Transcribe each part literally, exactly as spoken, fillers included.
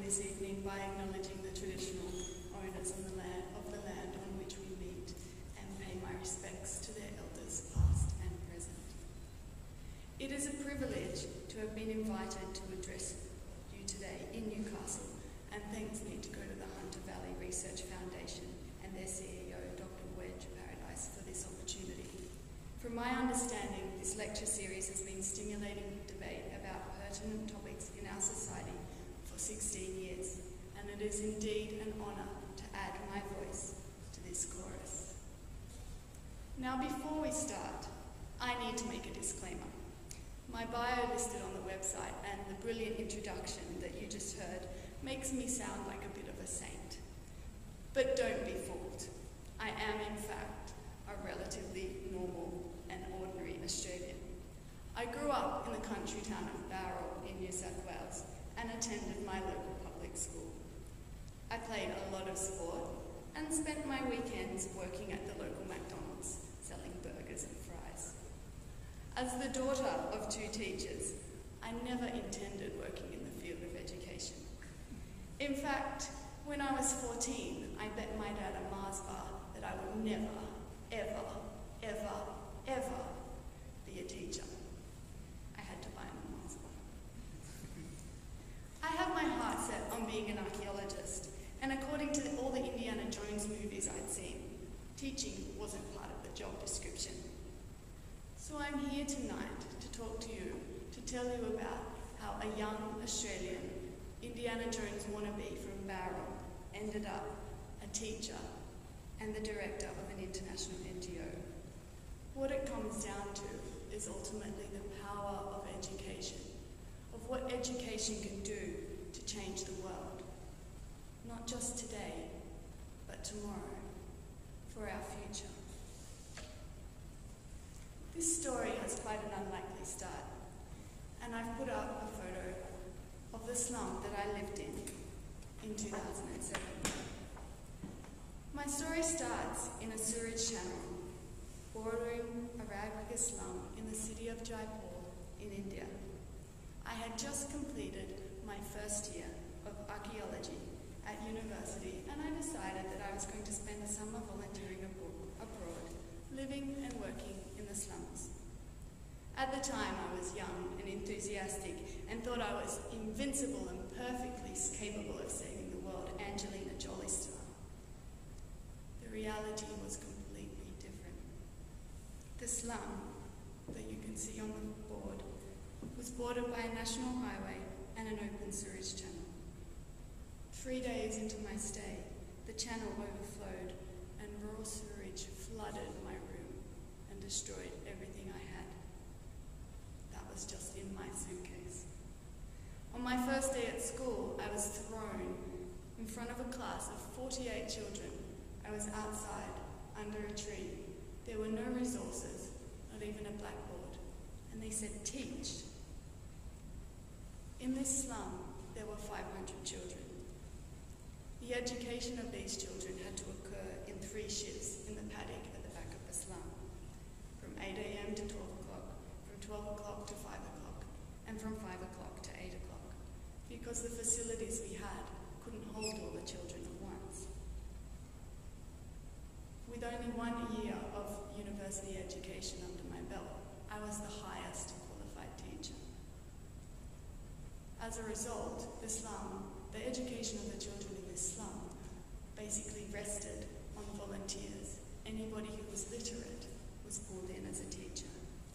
this evening by acknowledging the traditional owners on the land, of the land on which we meet and pay my respects to their elders past and present. It is a privilege to have been invited to address you today in Newcastle, and thanks need to go to the Hunter Valley Research Foundation and their C E O, Doctor Wedge Paradise, for this opportunity. From my understanding, this lecture series has been stimulating debate about pertinent topics in our society for sixteen years, and it is indeed an honour to add my voice to this chorus. Now, before we start, I need to make a disclaimer. My bio listed on the website and the brilliant introduction that you just heard makes me sound like a bit of a saint. But don't be fooled. I am, in fact, a relatively normal and ordinary Australian. I grew up in the country town of Bowral in New South Wales and attended my local public school. I played a lot of sport and spent my weekends working at the local McDonald's selling burgers and fries. As the daughter of two teachers, I never intended working in the field of education. In fact, when I was fourteen, I bet my dad a Mars bar that I would never, ever, ever, ever be a teacher. I had to buy him a Mars bar. I have my heart set on being an archaeologist, and according to all the Indiana Jones movies I'd seen, teaching wasn't part of the job description. So I'm here tonight to talk to you, to tell you about how a young Australian Indiana Jones wannabe from Bowral ended up a teacher and the director of an international N G O. What it comes down to is ultimately the power of education, of what education can do to change the world. Not just today, but tomorrow, for our future. This story has quite an unlikely start, and I've put up a photo of the slum that I lived in in two thousand seven. My story starts in a sewage channel bordering a ragweed slum in the city of Jaipur in India. I had just completed my first year of archaeology at university, and I decided that I was going to spend the summer volunteering abroad, living and working in the slums. At the time, I was young and enthusiastic and thought I was invincible and perfectly capable of saving the world, Angelina Jolie style. The reality was completely different. The slum that you can see on the board was bordered by a national highway and an open sewage channel. Three days into my stay, the channel overflowed and raw sewage flooded my room and destroyed everything I had. That was just in my suitcase. On my first day at school, I was thrown in front of a class of forty-eight children. I was outside, under a tree. There were no resources, not even a blackboard. And they said, teach. In this slum, there were five hundred children. The education of these children had to occur in three shifts in the paddock at the back of the slum, from eight a m to twelve o'clock, from twelve o'clock to five o'clock, and from five o'clock to eight o'clock, because the facilities we had couldn't hold all the children at once. With only one year of university education under my belt, I was the highest qualified teacher. As a result, the slum, the education of the children in this slum basically rested on volunteers. Anybody who was literate was pulled in as a teacher.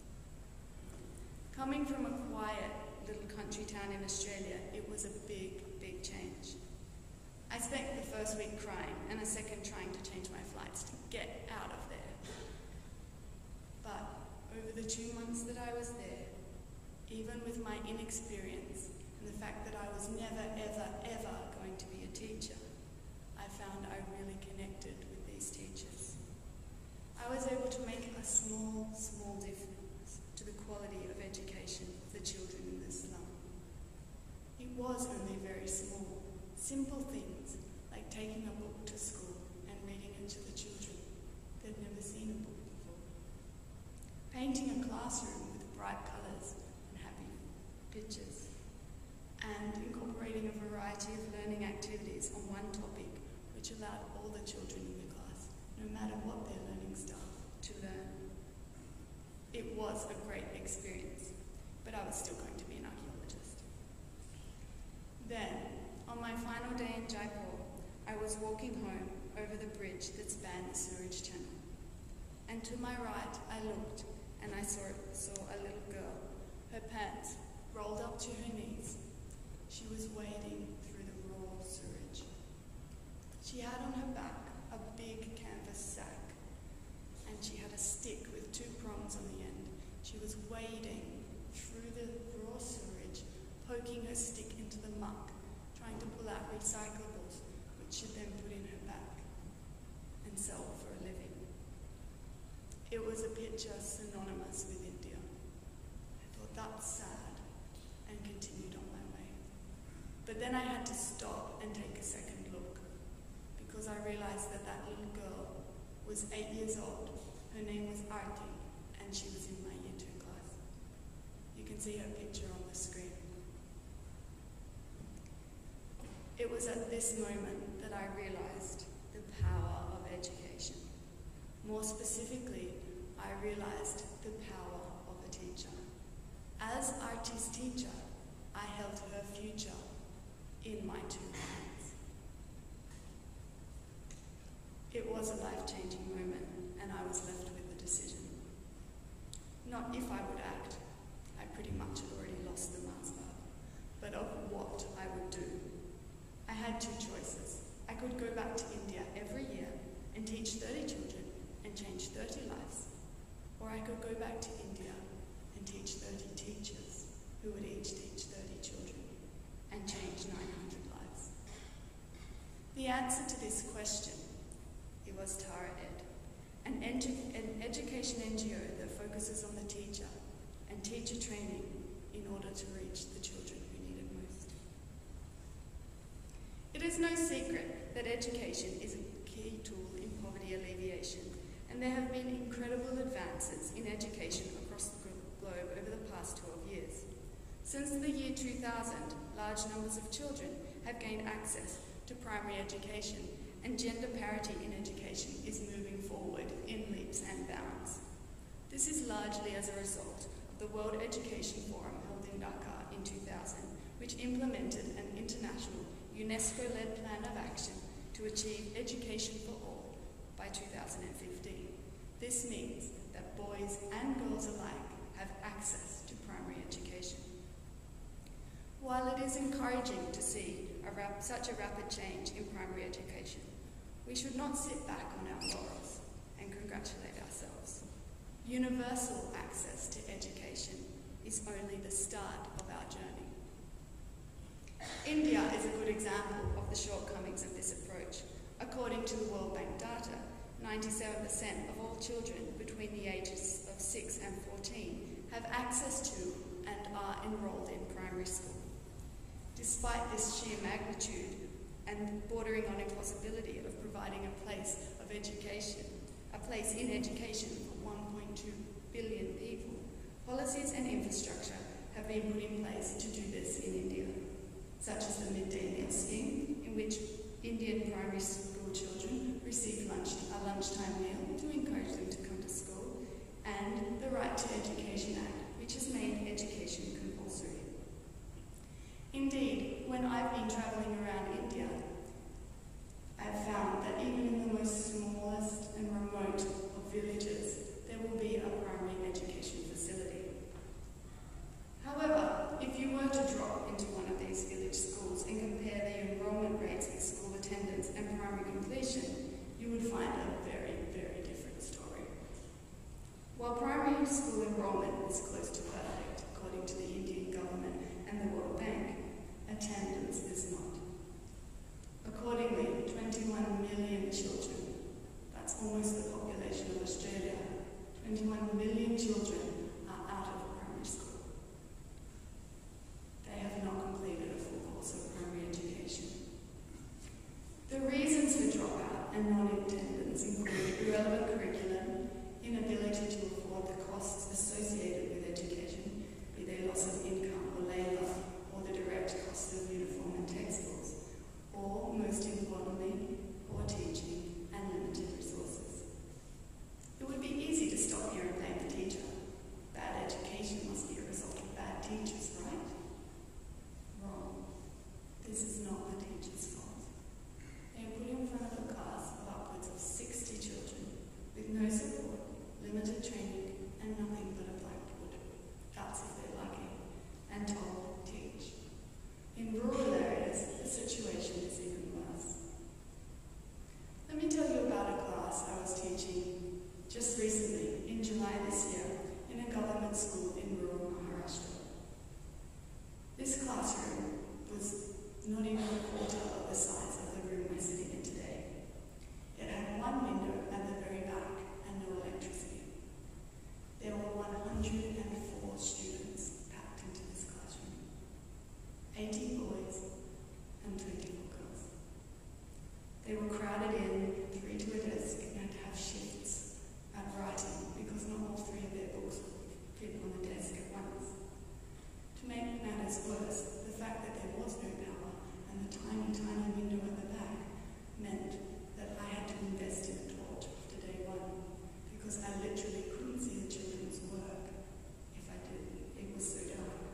Coming from a quiet little country town in Australia, it was a big, big change. I spent the first week crying and a second trying to change my flights to get out of there. But over the two months that I was there, even with my inexperience and the fact that I was never, ever, ever going to be a teacher, I found I really connected with these teachers. I was able to make a small, small difference to the quality of education of the children in this slum. It was only very small, simple things like taking a book to school and reading it to the children. They'd never seen a book before. Painting a classroom with bright colours and happy pictures, and incorporating a variety variety of learning activities on one topic, which allowed all the children in the class, no matter what their learning style, to learn. It was a great experience, but I was still going to be an archaeologist. Then, on my final day in Jaipur, I was walking home over the bridge that spanned the sewerage channel. And to my right, I looked and I saw, saw a little girl, her pants rolled up to her knees. She was wading through the raw sewage. She had on her back a big canvas sack, and she had a stick with two prongs on the end. She was wading through the raw sewage, poking her stick into the muck, trying to pull out recyclables, which she'd then put in her bag and sell for a living. It was a picture synonymous with India. I thought, that's sad, and continued on my way. But then I had to stop and take a second look, because I realized that that little girl was eight years old. Her name was Arti, and she was in my year two class. You can see her picture on the screen. It was at this moment that I realized the power of education. More specifically, I realized the power of a teacher. As Arti's teacher, I held her future in my two hands. It was a life-changing moment, and I was left with a decision. Not if I would act, I pretty much had already lost the Mars bar, but of what I would do. I had two choices. I could go back to India every year and teach thirty children and change thirty lives, or I could go back to India and teach thirty teachers who would each teach thirty children and change nine hundred lives. The answer to this question, it was Tara.Ed, an, edu an education N G O that focuses on the teacher and teacher training in order to reach the children who need it most. It is no secret that education is a key tool in poverty alleviation, and there have been incredible advances in education across the globe over the past twelve years. Since the year two thousand, large numbers of children have gained access to primary education, and gender parity in education is moving forward in leaps and bounds. This is largely as a result of the World Education Forum held in Dhaka in two thousand, which implemented an international UNESCO-led plan of action to achieve education for all by two thousand fifteen. This means that boys and girls alike have access to primary education. While it is encouraging to see a rap such a rapid change in primary education, we should not sit back on our laurels and congratulate ourselves. Universal access to education is only the start of our journey. India is a good example of the shortcomings of this approach. According to the World Bank data, ninety-seven percent of all children between the ages of six and fourteen have access to and are enrolled in primary school. Despite this sheer magnitude and bordering on impossibility of providing a place of education, a place in education for one point two billion people, policies and infrastructure have been put in place to do this in India, such as the midday meal scheme, in which Indian primary school children receive lunch, a lunchtime meal to encourage them to come to school, and the Right to Education Act, which has made education compulsory. Indeed, when I've been travelling around India, I've found that even in the most smallest and remote of villages, there will be a primary education facility. However, if you were to drop into one of these village schools and compare the enrolment rates with school attendance and primary completion, you would find a very, very different story. While primary school enrolment is close to perfect, according to the Indian government and the World Bank, attendance is not. Accordingly, twenty-one million children, that's almost the population of Australia, twenty-one million children are out of primary school. They have not completed a full course In rural areas, the situation is even worse. Let me tell you about a class I was teaching just recently, in July this year, in a government school in rural Maharashtra. This classroom was not even a quarter of the size of the room we're sitting in today. It had one window at the very back and no electricity. There were one hundred four students packed into this classroom. eighty boys and twenty-four girls. They were crowded in, three to a desk, and had to have shifts at writing because not all three of their books would fit on the desk at once. To make matters worse, the fact that there was no power and the tiny, tiny window at the back meant that I had to invest in a torch after day one because I literally couldn't see the children's work. If I did, it was so dark.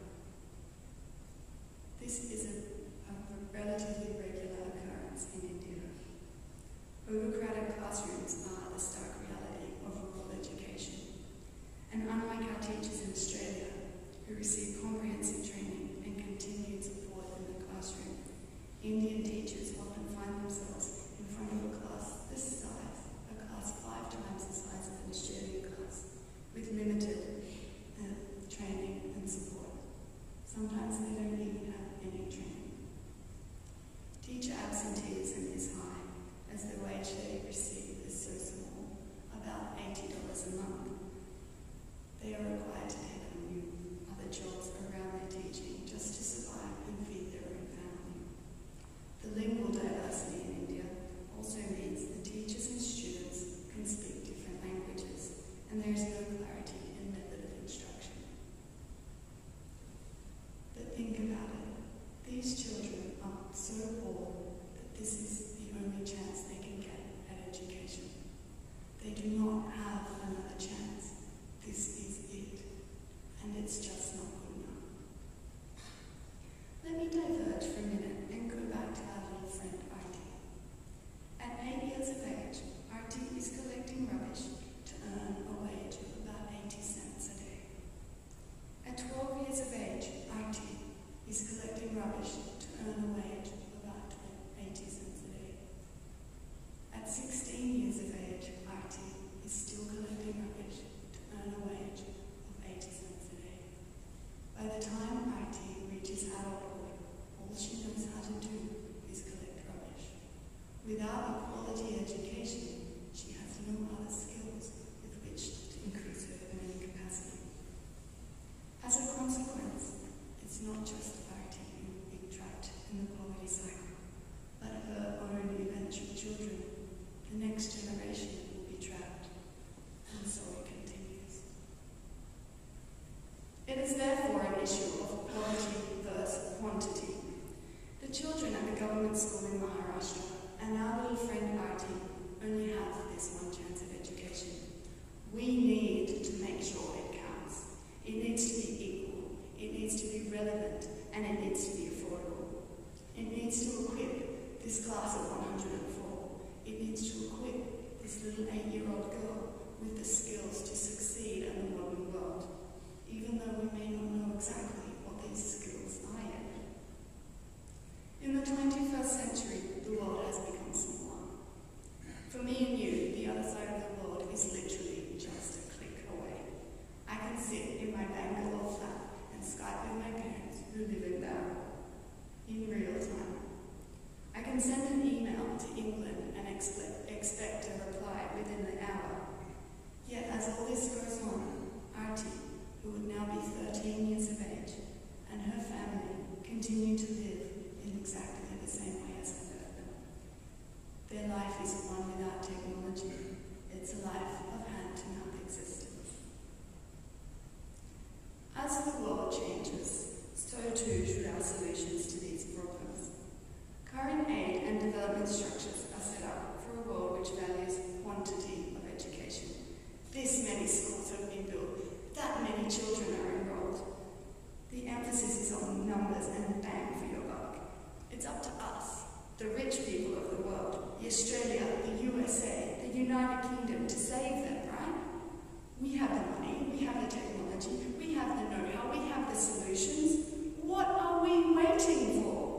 This is a, a relatively regular occurrence in India. Overcrowded classrooms are the stark reality of rural education. And unlike our teachers in Australia, who receive comprehensive training and continued support in the classroom, Indian teachers often find themselves in front of a class this size, a class five times the size of an Australian class, with limited uh, training and support. Sometimes they don't even have any training. Teacher absenteeism is high, as the wage they receive is so small, about eighty dollars a month. They are required to take on new other jobs around their teaching just to survive and feed their own family. The lingual diversity in India also means the teachers and students can speak different languages, and there is no clarity in method of instruction. But think about it. These children are so poor that this is the only chance they can get at education. They do not have another chance. This is it. And it's just not good enough. Let me diverge for a minute and go back to our little friend Artie. At eight years of age, Artie is collecting rubbish to earn a wage of about eighty cents a day. At twelve years of age, Artie is collecting rubbish to earn a wage of about eighty cents a day. At sixteen years of age, Artie is still collecting rubbish to earn a wage of eighty cents a day. By the time Artie reaches adulthood, all she knows how to do is collect rubbish. Without a quality education, she has no other skills with which to increase her earning capacity. As a consequence, it's not just Artie who will be trapped in the poverty cycle, but her own eventual children. The next generation will be trapped, and so it continues. It is therefore an issue of quality versus quantity. The children at the government school in Maharashtra and our little friend Artie only have this one chance at education. We need to make sure it counts. It needs to be equal, it needs to be relevant, and it needs to be affordable. It needs to equip this class of one hundred four. It needs to equip this little eight-year-old girl with the skills to succeed in the modern world, even though we may not know exactly what these skills are yet. In the twenty-first century, the world has become smaller. For me and you, the other side of the world is literally just a click away. I can sit in my Bangalore flat and Skype with my parents who live in Barrow in real time. I can send an email to England and expect, expect a reply within the hour. Yet as all this goes on, Artie, who would now be thirteen years of age, and her family continue to live in exactly the same way as I left them. Their life is one without technology. It's a life of hand-to-mouth existence. As the world changes, so too should our solutions to these problems. Current aid and development structures are set up for a world which values quantity of education. This many schools have been built, that many children are enrolled. The emphasis is on numbers and bang for your buck. It's up to us, the rich people of the world, the Australia, the U S A, the United Kingdom, to save them, right? We have the money, we have the technology, we have the know-how, we have the solutions. What are we waiting for?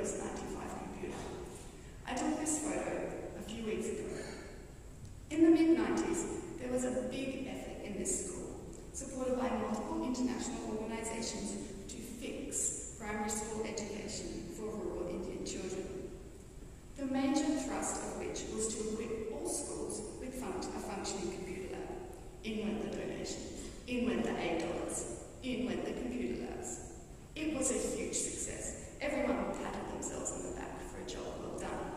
Windows ninety-five computer. I took this photo a few weeks ago. In the mid nineties, there was a big effort in this school, supported by multiple international organisations, to fix primary school education for rural Indian children. The major thrust of which was to equip all schools with fun a functioning computer lab. In went the donations, in went the eight dollars, in went the computer labs. It was a huge success. Everyone patted themselves on the back for a job well done.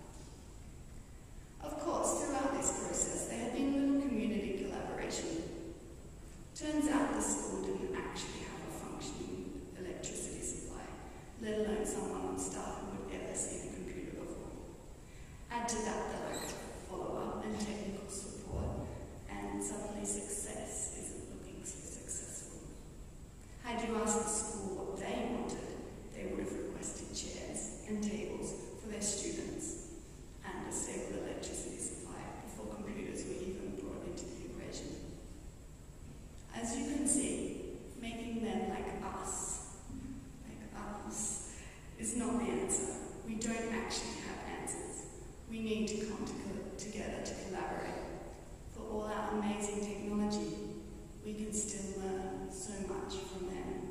Of course, throughout this process, there had been little community collaboration. Turns out the school didn't actually have a functioning electricity supply, let alone someone on staff who had ever seen a computer before. Add to that the lack of follow-up and technical support, and suddenly success isn't looking so successful. Had you asked the school what they wanted, they would have requested chairs and tables for their students and a stable electricity supply before computers were even brought into the equation. As you can see, making them like us, like us, is not the answer. We don't actually have answers. We need to come to together to collaborate. For all our amazing technology, we can still learn so much from them.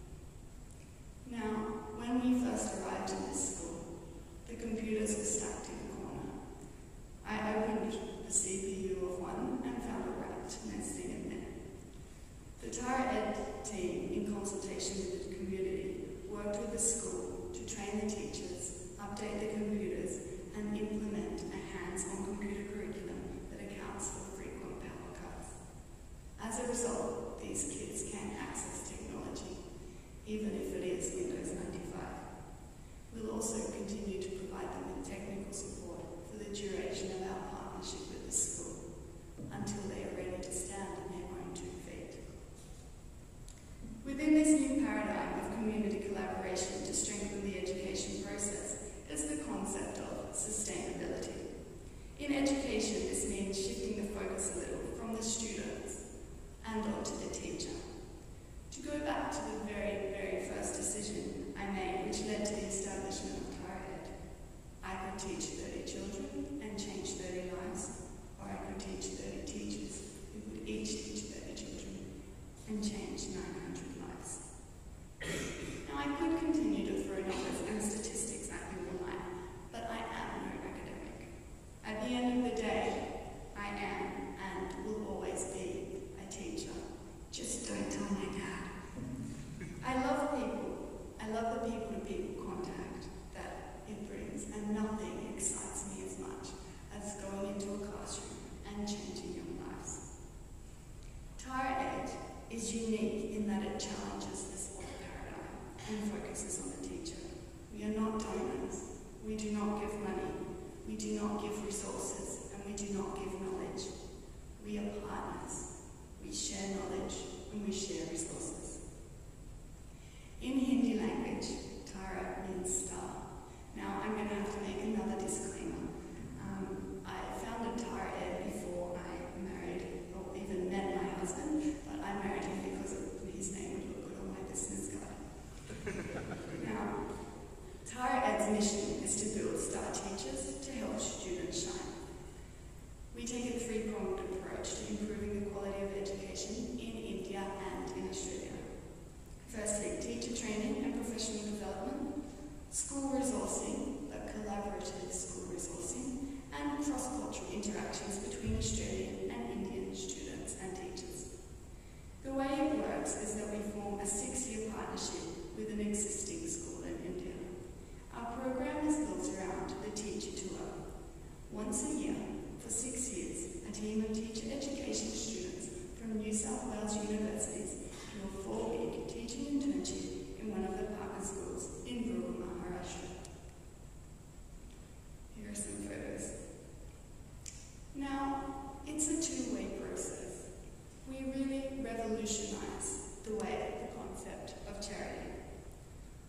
Now, when we first arrived in this school, the computers were stacked in a corner. I opened the C P U of one and found a rat nesting in there. The Tara.Ed team, in consultation with the community, worked with the school to train the teachers, update the computers, and implement a hands-on computer curriculum that accounts for frequent power cuts. As a result, these kids can access technology, even if it is Windows ninety-five. We'll also continue to provide them with technical support for the duration of our partnership with the school, until they are ready to stand on their own two feet. Within this new paradigm of community collaboration to strengthen the education process is the concept of sustainability. In education, this means shifting the focus a little from the students and onto the teacher. To go back to the very, very first decision I made, which led to the establishment of Tara.Ed, I could teach thirty children and change thirty lives, or I could teach thirty teachers who would each teach thirty children and change nine hundred lives. Now, I could continue to throw numbers and statistics at you all night, but I am no academic. At the end of the day, I am and will always be a teacher. Just don't tell my dad. I love people. I love the people-to-people contact that it brings, and nothing excites me as much as going into a classroom and changing young lives. Tara.Ed is unique in that it challenges this old paradigm and focuses on the teacher. We are not donors. We do not give money. We do not give resources, and we do not give knowledge. We are partners. We share knowledge and we share resources. In Hindi language, Tara means star. Now, I'm going to have to make another disclaimer. Um, I founded Tara.Ed before I married, or even met my husband, but I married him because of his name would look good on my business card. Now, Tara.Ed's mission is to build star teachers to help students shine. We take a three-pronged approach to improving the quality of education in India and in Australia. Firstly, teacher training and professional development, school resourcing, but collaborative school resourcing, and cross-cultural interactions between Australian and Indian students and teachers. The way it works is that we form a six-year partnership with an existing school in India. Our program is built around the teacher tour. Once a year, for six years, a team of teacher education students from New South Wales universities do a four-week teaching internship in one of the partner schools in rural Maharashtra. Here are some photos. Now, it's a two-way process. We really revolutionize the way, the concept of charity.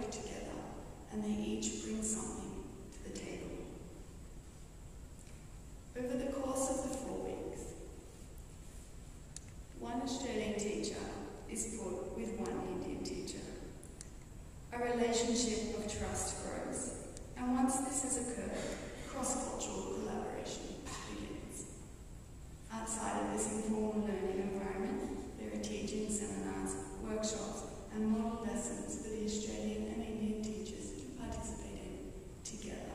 work together, and they each bring something to the table. Over the course of the four weeks, one Australian teacher is put with one Indian teacher. A relationship of trust grows, and once this has occurred, cross-cultural collaboration begins. Outside of this informal learning environment, there are teaching seminars, workshops, and model lessons for the Australian and Indian teachers to participate in together.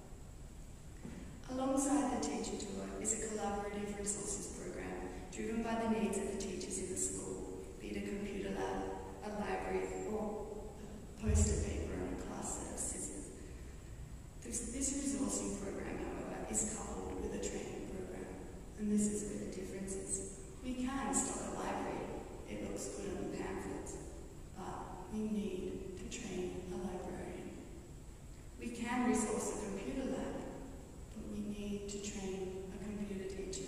Alongside the teacher tour is a collaborative resources program driven by the needs of the teachers in the school, be it a computer lab, a library, or a poster paper and a class set of scissors. This, this resourcing program, however, is coupled with a training program, and this is where the difference is. We can stock a library, it looks good on the pamphlets, but we need to train a librarian. We can resource a computer lab, but we need to train a computer teacher.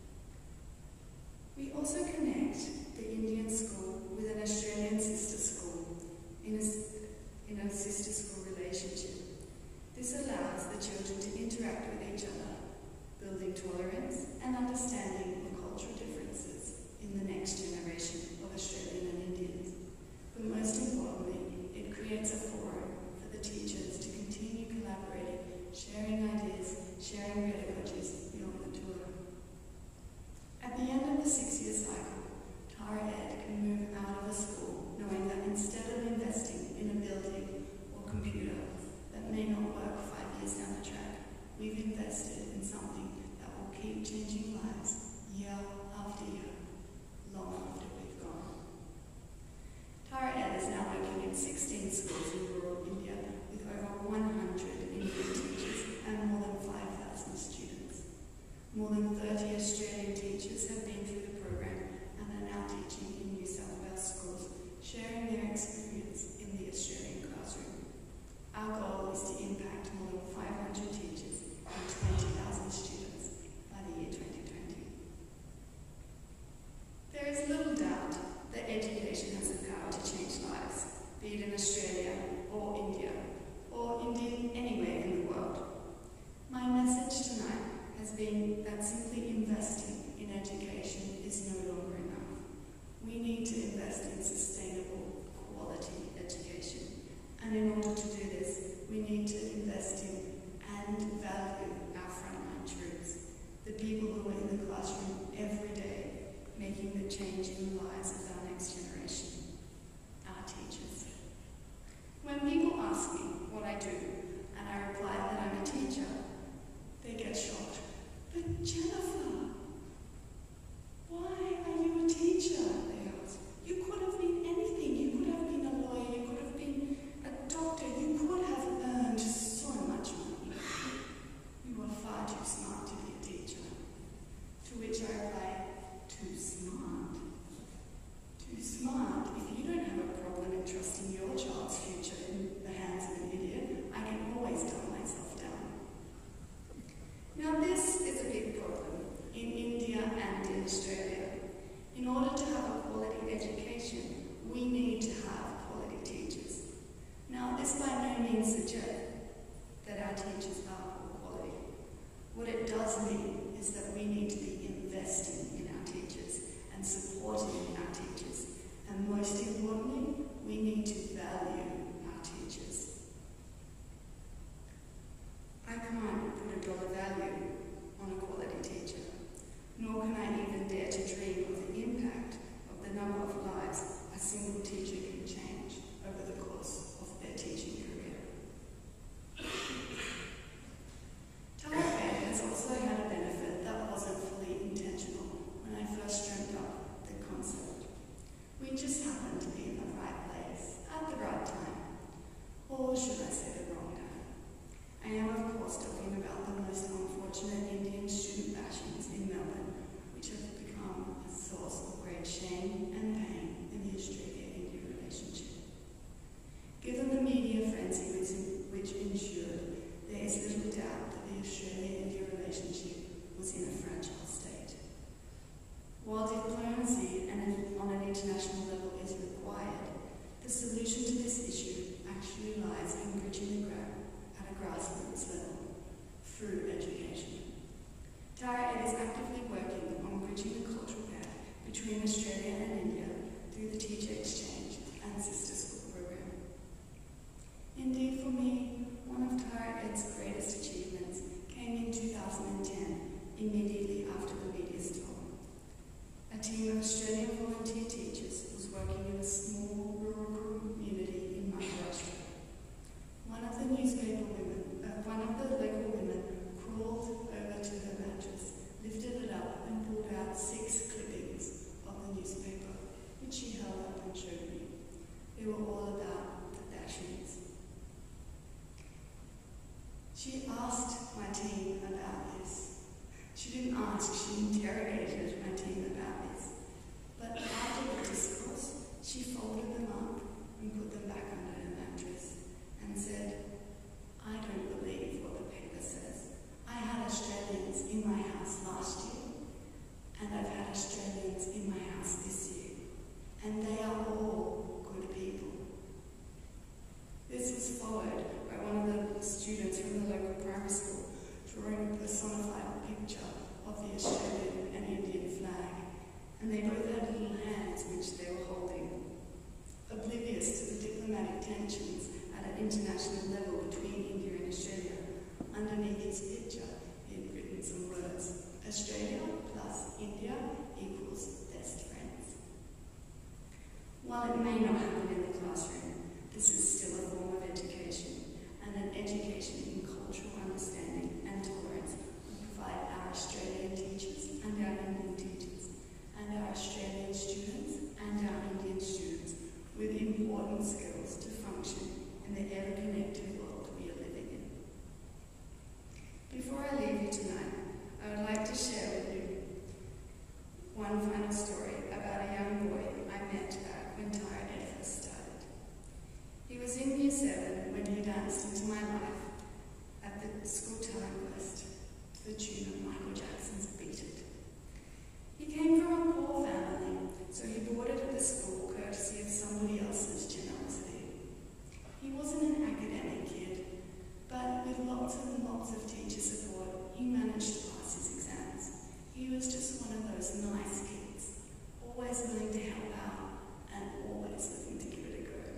We also connect the Indian school with an Australian sister school in a, in a sister school relationship. This allows the children to interact with each other, building tolerance and understanding of cultural differences in the next generation of Australian and Indians. But most importantly, it creates a forum for the teachers to continue collaborating, sharing ideas, sharing pedagogies beyond the tour. At the end of the six-year cycle, Tara.Ed can move out of a school knowing that instead of investing in a building or computer that may not work five years down the track, we've invested in something that will keep changing lives year after year, long after we've gone. Tara.Ed is now working in sixteen schools in rural India with over one hundred Indian teachers and more than five thousand students. More than thirty Australian teachers have been through the program and are now teaching in New South Wales schools, sharing their experience in the Australian classroom. Our goal is to impact more than five hundred teachers and twenty thousand students by the year twenty twenty. There is little doubt that education has the power to change lives, be it in Australia or India, or indeed anywhere in the world. My message tonight has been that simply investing in education is no longer enough. We need to invest in sustainable, quality education. And in order to do this, we need to invest in and value our frontline troops, the people who are in the classroom every day, making the change in the lives of our next generation, our teachers. When people ask me what I do, and I reply that I'm a teacher, they get shocked. But Jennifer, why are you a teacher? They ask. You could have been anything. You could have been a lawyer. You could have been a doctor. You could have earned so much money. You are far too smart to be a teacher. To which I reply, too smart. Too smart. If you don't have a problem in trusting your child's future in the hands of an idiot, I can always dumb myself down. Now this is a big problem in India and in Australia. In order to have a quality education, we need to have quality teachers. Now this by no means suggests that our teachers are poor quality. What it does mean is that we need to be investing in our teachers and supporting our teachers. And most importantly, we need to value our teachers. I can't put a dollar value on a quality teacher, nor can I even dare to dream of the impact of the number of lives a single teacher can change over the course of their teaching career. Tara.Ed has also had a benefit that wasn't fully intentional when I first dreamt up the concept. We just happened to be in the right place at the right time, or should I say the wrong time. I am, of course, talking about the most unfortunate Indian student bashings in Melbourne, which have become a source of great shame and pain in the Australia-India relationship. Given the media frenzy which ensued, there is little doubt that the Australia-India relationship was in a fragile state. While diplomacy and on an international level is required, the solution to this issue actually She asked my team about this. She didn't ask, she interrogated my team about this. But after the discourse, she folded them up and put them back under her mattress and said, "I don't believe what the paper says. I had Australians in my house last year, and I've had Australians in my house this year, and they are all good people." This was followed by one of the students from the local primary school drawing a personified picture of the Australian and Indian flag, and they both had little hands which they were holding. Oblivious to the diplomatic tensions at an international level between India and Australia, underneath his picture he had written some words: "Australia plus India equals best friends." While it may not happen in the classroom, this is still a form of education, and an education in cultural understanding and tolerance will provide our Australian teachers and our Indian teachers, and our Australian students and our Indian students with important skills to function in the ever-connected world we are living in. Before I leave you tonight, I would like to share with you one final story about a young boy I met back when Tara.Ed first started. He was in year seven when he danced into my life at the school talent quest to the tune of Michael Jackson's Beat It. He came from a poor family, so he boarded at the school courtesy of somebody else's generosity. He wasn't an academic kid, but with lots and lots of teacher support, he managed to pass his exams. He was just one of those nice kids, always willing to help out and always looking to give it a go.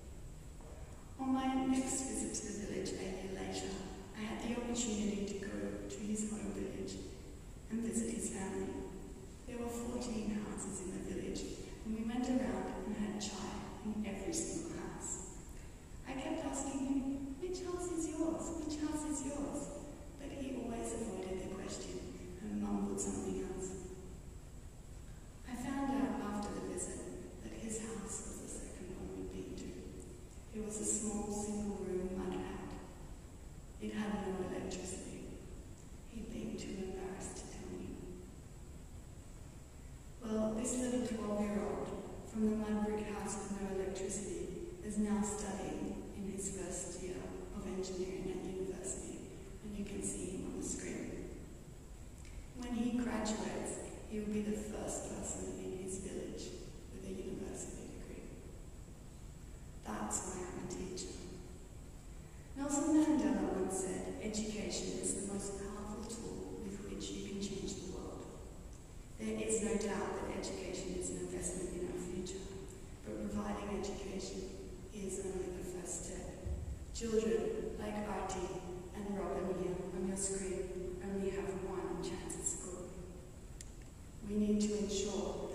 On my next visit to the village a year later, I had the opportunity to go to his home village and visit his family. There were fourteen houses in the village, and we went around and had chai in every single house. I kept asking him, "Which house is yours? Which house is yours?" But he always avoided the question and mumbled something else. I found out after the visit that his house was the second one we'd been to. It was a small single-room mud hut. It had no electricity. He'd been too embarrassed to tell me. Well, this little twelve-year-old from the mud brick house with no electricity is now studying in his first year of engineering at university, and you can see him on the screen. When he graduates, he will be the first person in his village with a university degree. That's why I'm a teacher. Nelson Mandela once said, "Education is the most powerful tool with which you can change the world." There is no doubt that education is an investment in our future, but providing education is only the first step. Children like Artie and Robin here on your screen only have one chance at school. We need to ensure